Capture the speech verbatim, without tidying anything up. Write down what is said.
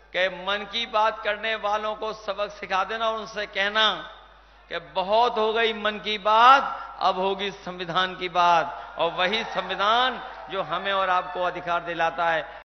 कि मन की बात करने वालों को सबक सिखा देना और उनसे कहना कि बहुत हो गई मन की बात, अब होगी संविधान की बात, और वही संविधान जो हमें और आपको अधिकार दिलाता है।